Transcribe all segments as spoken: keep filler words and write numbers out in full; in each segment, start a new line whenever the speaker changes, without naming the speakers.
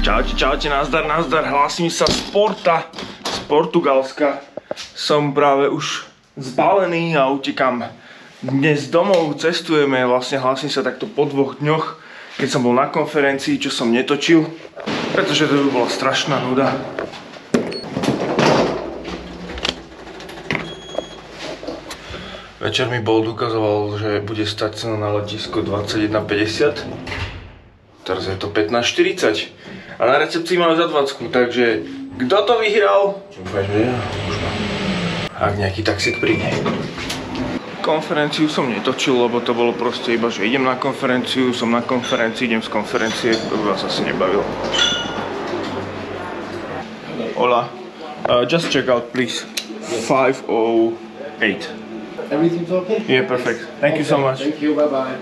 Čaute, čaute, nazdar, nazdar, hlásim sa z Porta, z Portugalska. Som práve už zbalený a utekam dnes domov, cestujeme, vlastne hlásim sa takto po dvoch dňoch, keď som bol na konferencii, čo som netočil, pretože to by bola strašná nuda. Večer mi Bolt ukazoval, že bude stať cena na letisku dvadsaťjeden päťdesiat. Teraz je to pätnásť štyridsať. A na recepcii máme za dvadsať, takže kto to vyhral? Dúfam, že ja. Ak nejaký taxík príde. Konferenciu som netočil, lebo to bolo proste iba, že idem na konferenciu, som na konferencii, idem z konferencie, to by vás asi nebavilo. Hola. Uh, just check out, please. five oh eight.
Everything's okay?
Yeah, perfect. Thank okay. you so much.
Thank you, bye-bye.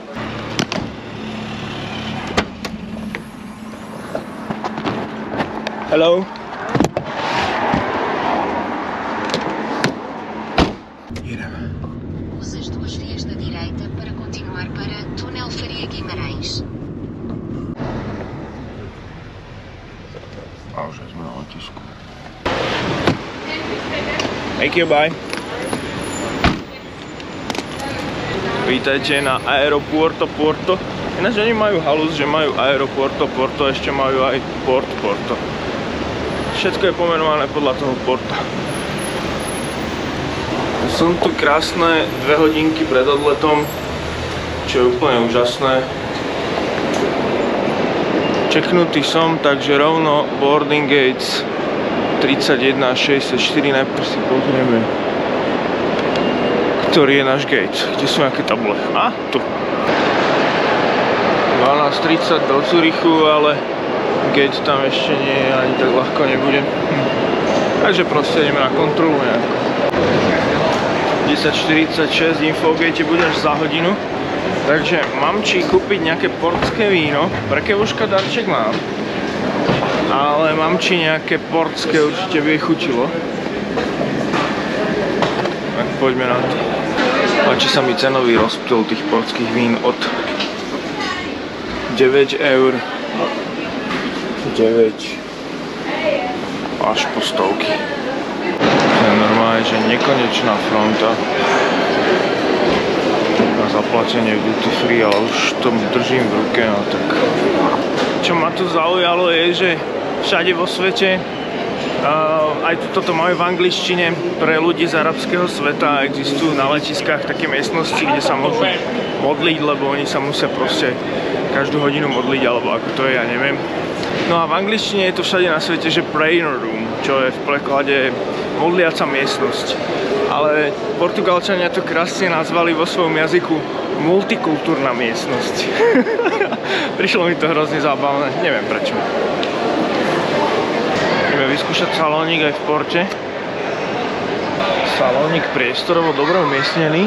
Hello. Ideme.
Use as duas vias da direita para continuar para Túnel Faria Guimarães.
A už sme na letisku. Thank you, bye. Vítajte na Aeropuerto Porto. Ináč oni majú halus, že majú Aeropuerto Porto, ešte majú aj Port Porto. Všetko je pomenované podľa toho porta. Som tu krásne dve hodinky pred odletom, čo je úplne úžasné. Čeknutý som, takže rovno boarding gates tridsaťjeden šesťdesiatštyri, najprv si pozrieme, ktorý je náš gate, kde sú nejaké tabule. A, tu. dvanásť tridsať do Zürichu, ale gate tam ešte nie je, ani tak ľahko nebude. Hm. Takže proste ideme na kontrolu nejako. desať štyridsaťšesť, infogate budeš za hodinu. Takže mám či kúpiť nejaké portské víno, pre kevuška darček mám. Ale mám či nejaké portské, určite by je chutilo. Tak poďme na to. Páči sa mi cenový rozptyl tých portských vín od deväť eur, deväť až po stovky. To je normálne, že nekonečná fronta na zaplatenie v duty free, ale už to držím v ruke, no tak. Čo ma tu zaujalo je, že všade vo svete Uh, aj toto majú v angličtine pre ľudí z arabského sveta. Existujú na letiskách také miestnosti, kde sa môžu modliť, lebo oni sa musia proste každú hodinu modliť, alebo ako to je, ja neviem. No a v angličtine je to všade na svete, že prayer room, čo je v preklade modliaca miestnosť. Ale Portugalčania to krásne nazvali vo svojom jazyku multikultúrna miestnosť. Prišlo mi to hrozne zábavné, neviem prečo. Ideme vyskúšať salónik aj v Porte. Salónik priestorovo dobre umiestnený.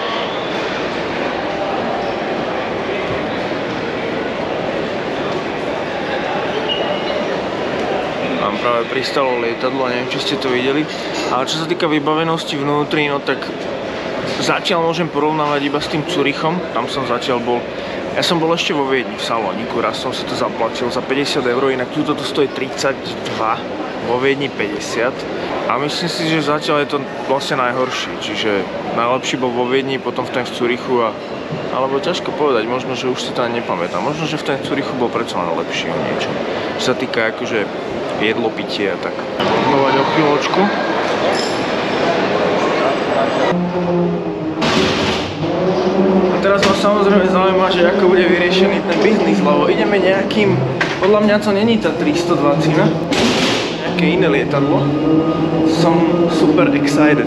Tam práve pristalo lietadlo, neviem, či ste to videli. Ale čo sa týka vybavenosti vnútri, no tak zatiaľ môžem porovnávať iba s tým Zürichom. Tam som zatiaľ bol. Ja som bol ešte vo Viedni v salóniku, raz som si to zaplatil za päťdesiat eur, inak túto to stojí tridsaťdva, vo Viedni päťdesiat. A myslím si, že zatiaľ je to vlastne najhorší, čiže najlepší bol vo Viedni, potom v ten v Zürichu a... Alebo ťažko povedať, možno, že už si to ani nepamätám. Možno, že v ten Zürichu bol predsa len lepší o niečo. Čo sa týka akože jedlo, pitie a tak. Odnovať o chvíľočku. A teraz ma samozrejme zaujíma, že ako bude vyriešený ten biznis, lebo ideme nejakým, podľa mňa to není tá tristodvadsať, nejaké iné lietadlo. Som super excited.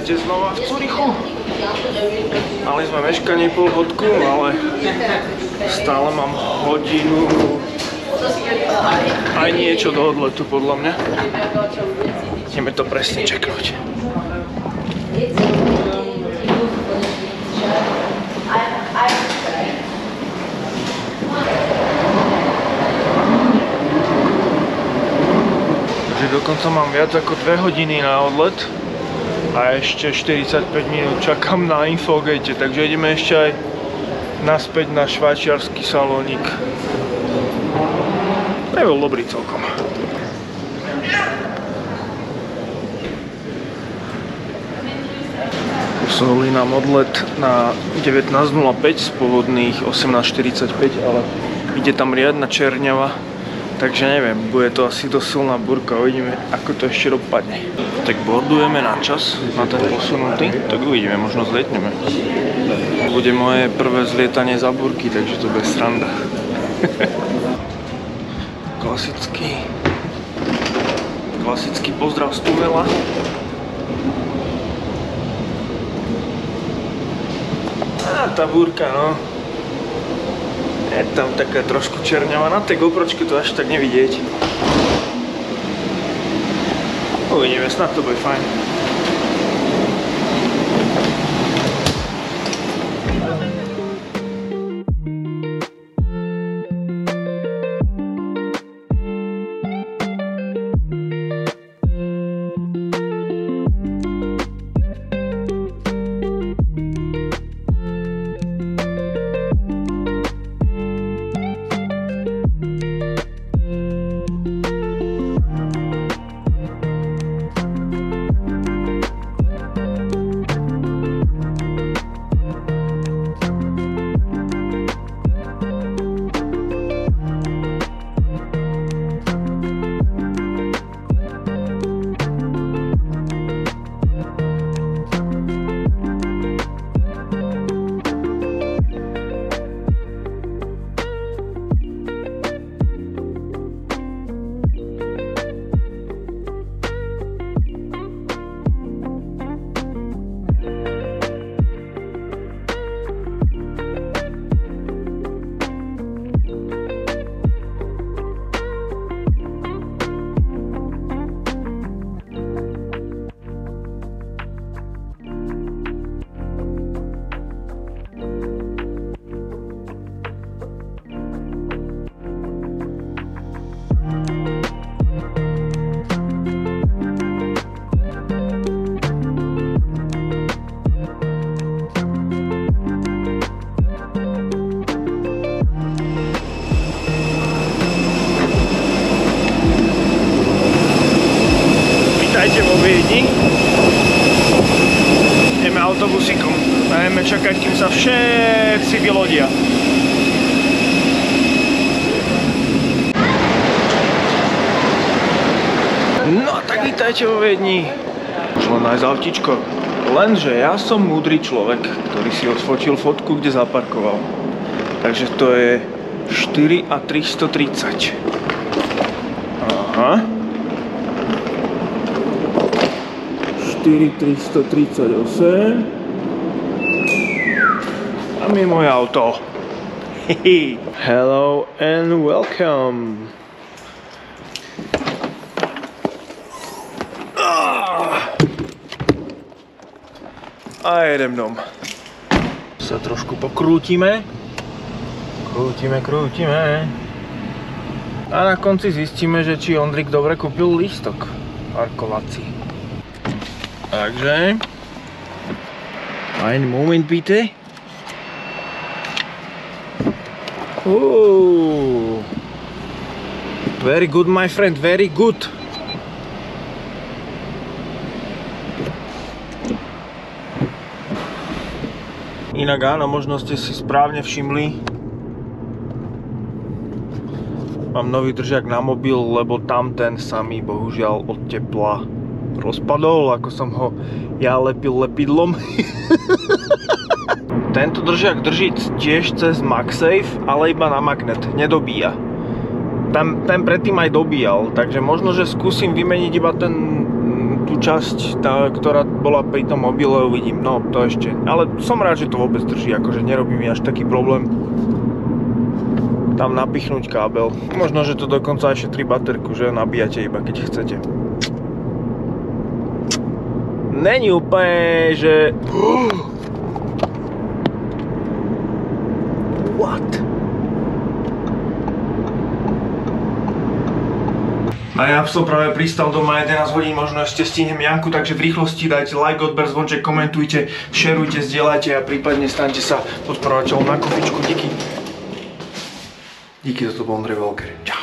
Vítajte znova v Zurichu. Mali sme meškanie pol hodku, ale stále mám hodinu aj niečo do odletu podľa mňa. Ideme to presne čeknúť. Takže dokonca mám viac ako dve hodiny na odlet a ešte štyridsaťpäť minút čakám na Infogate, takže ideme ešte aj naspäť na švajčiarsky salónik. Nebol dobrý celkom. Posunuli nám odlet na devätnásť nula päť z pôvodných osemnásť štyridsaťpäť, ale ide tam riadna čerňava. Takže neviem, bude to asi dosť silná búrka, uvidíme, ako to ešte dopadne. Tak bordujeme na čas, na ten posunutý, tak uvidíme, možno zlietneme. Bude moje prvé zlietanie za búrky, takže to bude sranda. Klasický, klasický pozdrav z tunela. Á, tá búrka, no. Je tam taká trošku čerňava, na tej GoPročke to až tak nevidieť. Uvidíme, snad to bude fajn. Ideme autobusikom. Budeme čakať, kým sa všetci vylodia. No tak vítajte vo Viedni. Šlo nájsť autíčko. Lenže ja som múdry človek, ktorý si odfotil fotku, kde zaparkoval. Takže to je štyri a tristotridsať. Aha. štyri tristotridsaťosem a mi moje auto. Hello and welcome. A jedem dom. Sa trošku pokrútime. Krútime, krútime. A na konci zistíme, že či Ondrik dobre kúpil lístok parkovací. Takže, einen Moment bitte. Oh, very good, my friend, very good. Inak áno, možno ste si správne všimli. Mám nový držiak na mobil, lebo tamten sa mi bohužiaľ od tepla rozpadol, ako som ho ja lepil lepidlom. Tento držiak drží tiež cez MagSafe, ale iba na magnet, nedobíja. Ten, ten predtým aj dobíjal, takže možno, že skúsim vymeniť iba ten tú časť, tá, ktorá bola pri tom mobile, uvidím, no to ešte. Ale som rád, že to vôbec drží, akože nerobí mi až taký problém tam napichnúť kábel. Možno, že to dokonca aj šetrí baterku, že nabíjate iba keď chcete. Není úplne, že... What? A ja som práve pristal doma jedenásť hodín, možno ešte stihnem Janku, takže v rýchlosti dajte like, odber, zvonček, komentujte, šerujte, zdieľajte a prípadne staňte sa podporovateľom na kofičku. Díky. Díky, toto bol Ondrej Walker. Čau.